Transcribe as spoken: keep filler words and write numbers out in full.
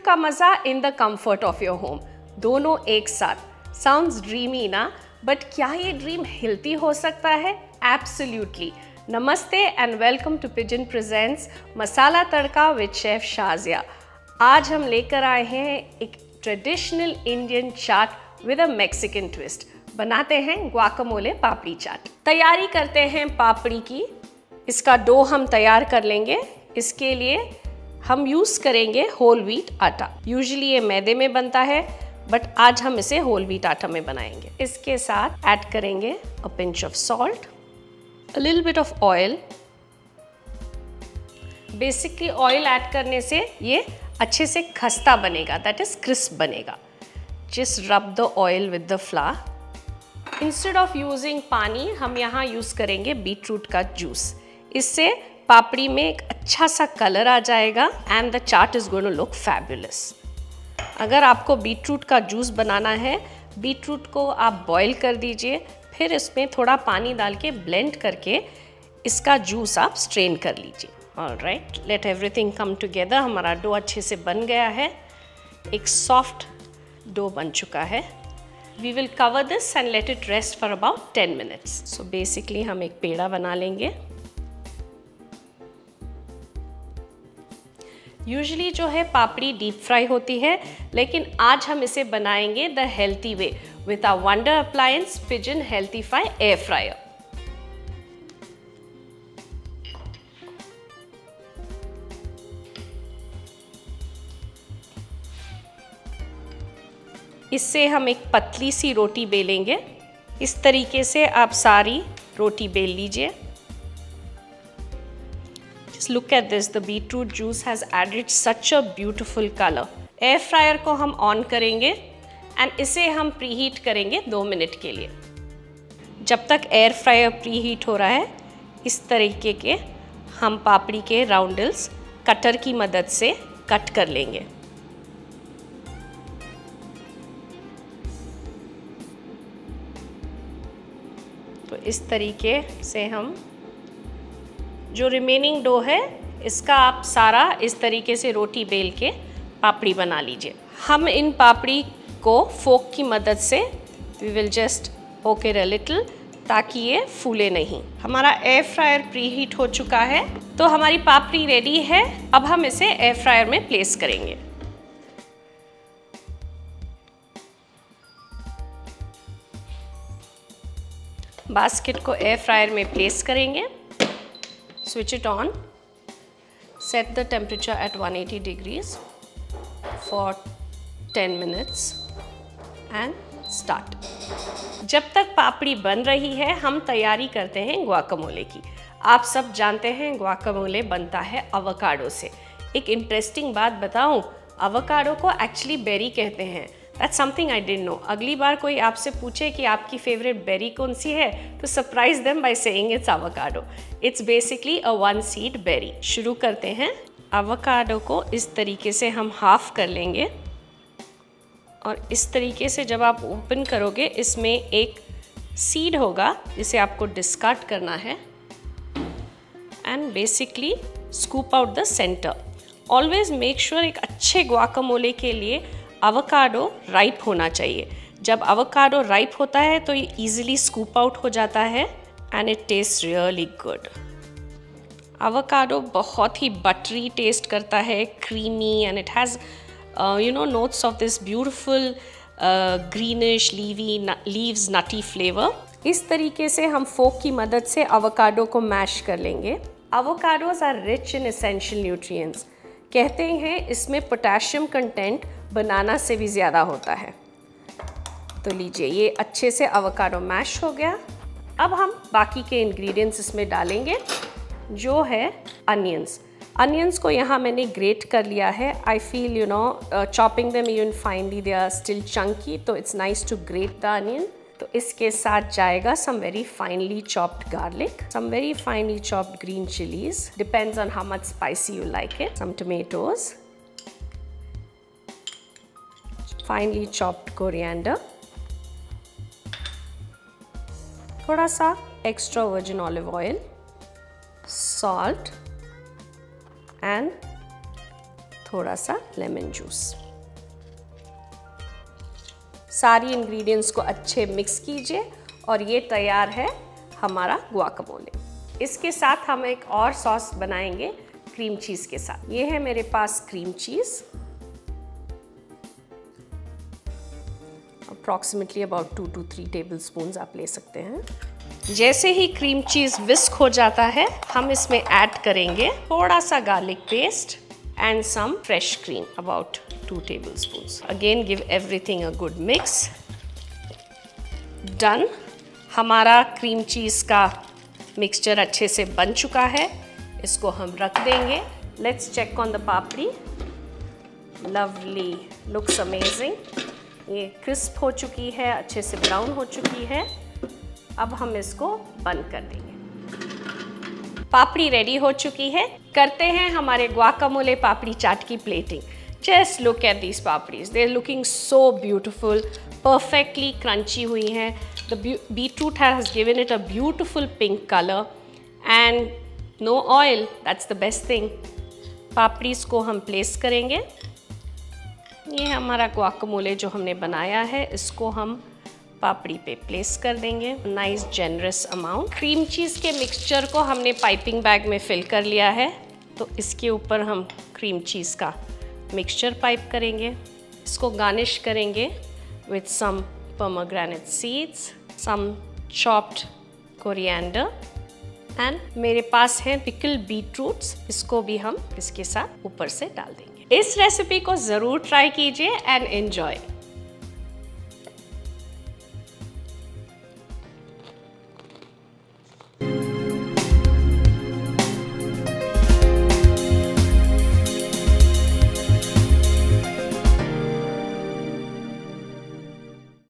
का मज़ा in the comfort of your home, दोनों एक साथ। साउंड्स ड्रीमी ना, बट क्या ये ड्रीम हेल्थी हो सकता है? एब्सोल्युटली। नमस्ते and welcome to Pigeon presents masala tadka with chef Shazia. आज हम लेकर आए हैं एक traditional Indian chaat with a Mexican twist. बनाते हैं गुआकामोले पापड़ी चाट। तैयारी करते हैं पापड़ी की। इसका डो हम तैयार कर लेंगे। इसके लिए हम यूज़ करेंगे होल व्हीट आटा। यूजुअली ये मैदे में बनता है, बट आज हम इसे होल व्हीट आटा में बनाएंगे। इसके साथ ऐड करेंगे a pinch of salt, a little bit of oil. Basically oil add करने से ये अच्छे से खस्ता बनेगा, दैट इज क्रिस्प बनेगा। Just rub the oil with the flour. Instead of using pani हम यहाँ यूज़ करेंगे बीट रूट का जूस। इससे पापड़ी में एक अच्छा सा कलर आ जाएगा and the chaat is going to look fabulous. अगर आपको बीट रूट का जूस बनाना है, बीट रूट को आप बॉईल कर दीजिए, फिर इसमें थोड़ा पानी डाल के ब्लेंड करके इसका जूस आप स्ट्रेन कर लीजिए। Alright, let everything come together. हमारा डो अच्छे से बन गया है, एक सॉफ्ट डो बन चुका है। We will cover this and let it rest for about ten minutes. So basically हम एक पेड़ा बना लेंगे। यूजुअली जो है पापड़ी डीप फ्राई होती है, लेकिन आज हम इसे बनाएंगे the healthy way with a wonder appliance Pigeon healthifai air fryer. इससे हम एक पतली सी रोटी बेलेंगे। इस तरीके से आप सारी रोटी बेल लीजिए। Just look at this, the beetroot juice has added such a beautiful color. Air fryer को हम ऑन करेंगे एंड इसे हम प्रीहीट करेंगे दो मिनट के लिए। जब तक एयर फ्रायर प्रीहीट हो रहा है, इस तरीके के हम पापड़ी के राउंडल्स कटर की मदद से कट कर लेंगे। तो इस तरीके से हम जो रिमेनिंग डो है, इसका आप सारा इस तरीके से रोटी बेल के पापड़ी बना लीजिए। हम इन पापड़ी को फोक की मदद से we will just poke it a little, ताकि ये फूले नहीं। हमारा एयर फ्रायर प्री हीट हो चुका है, तो हमारी पापड़ी रेडी है। अब हम इसे एयर फ्रायर में प्लेस करेंगे। बास्केट को एयर फ्रायर में प्लेस करेंगे। Switch it on, set the temperature at one hundred eighty degrees for ten minutes and start. जब तक पापड़ी बन रही है, हम तैयारी करते हैं गुआकामोले की। आप सब जानते हैं गुआकामोले बनता है अवोकाडो से। एक इंटरेस्टिंग बात बताऊं, अवोकाडो को एक्चुअली बेरी कहते हैं। That's something I didn't know. अगली बार कोई आपसे पूछे कि आपकी फेवरेट बेरी कौन सी है, तो surprise them by saying it's avocado. It's basically a one seed berry. शुरू करते हैं। avocado को इस तरीके से हम हाफ कर लेंगे और इस तरीके से जब आप ओपन करोगे, इसमें एक सीड होगा जिसे आपको डिस्कार्ड करना है and basically scoop out the centre. Always make sure एक अच्छे गुआकामोले के लिए avocado राइप होना चाहिए। जब avocado राइप होता है तो ये ईजिली स्कूप आउट हो जाता है and it taste really good. avocado बहुत ही बटरी टेस्ट करता है, creamy, and it has you know notes of this beautiful greenish leafy leaves nutty flavour. इस तरीके से हम फोक की मदद से avocado को मैश कर लेंगे। avocados are rich in essential nutrients. कहते हैं इसमें पोटेशियम कंटेंट बनाना से भी ज़्यादा होता है। तो लीजिए, ये अच्छे से avocado मैश हो गया। अब हम बाकी के इंग्रेडिएंट्स इसमें डालेंगे, जो है अनियंस। अनियंस को यहाँ मैंने ग्रेट कर लिया है। I feel you know chopping them even finely they are still chunky, तो it's nice to grate the onion. तो इसके साथ जाएगा some very finely chopped garlic, some very finely chopped green chillies, depends on how much spicy you like it, some tomatoes, finely chopped coriander, थोड़ा सा extra virgin olive oil, salt and थोड़ा सा lemon juice. सारी ingredients को अच्छे mix कीजिए और ये तैयार है हमारा गुआकामोले। इसके साथ हम एक और सॉस बनाएंगे क्रीम चीज़ के साथ। ये है मेरे पास cream cheese, approximately about two two three tablespoon आप ले सकते हैं। जैसे ही क्रीम चीज़ विस्क हो जाता है, हम इसमें ऐड करेंगे थोड़ा सा garlic paste and some fresh cream, about two tablespoon. Again give everything a good mix. Done. हमारा क्रीम चीज़ का मिक्सचर अच्छे से बन चुका है। इसको हम रख देंगे। Let's check on the papdi. Lovely, looks amazing. ये क्रिस्प हो चुकी है, अच्छे से ब्राउन हो चुकी है। अब हम इसको बंद कर देंगे। पापड़ी रेडी हो चुकी है। करते हैं हमारे गुआकामोले पापड़ी चाट की plating. Just look at these papdis, they are looking so beautiful, perfectly crunchy हुई हैं। The beetroot has given it a beautiful pink colour and no oil, that's the best thing. Papdis को हम प्लेस करेंगे। ये हमारा गुआकामोले जो हमने बनाया है, इसको हम पापड़ी पे प्लेस कर देंगे। Nice generous amount. Cream cheese के मिक्सचर को हमने पाइपिंग बैग में फिल कर लिया है, तो इसके ऊपर हम क्रीम चीज़ का मिक्सचर पाइप करेंगे। इसको गार्निश करेंगे with some pomegranate seeds, some chopped coriander and मेरे पास है पिकल बीटरूट्स, इसको भी हम इसके साथ ऊपर से डाल देंगे। इस रेसिपी को ज़रूर ट्राई कीजिए एंड एंजॉय।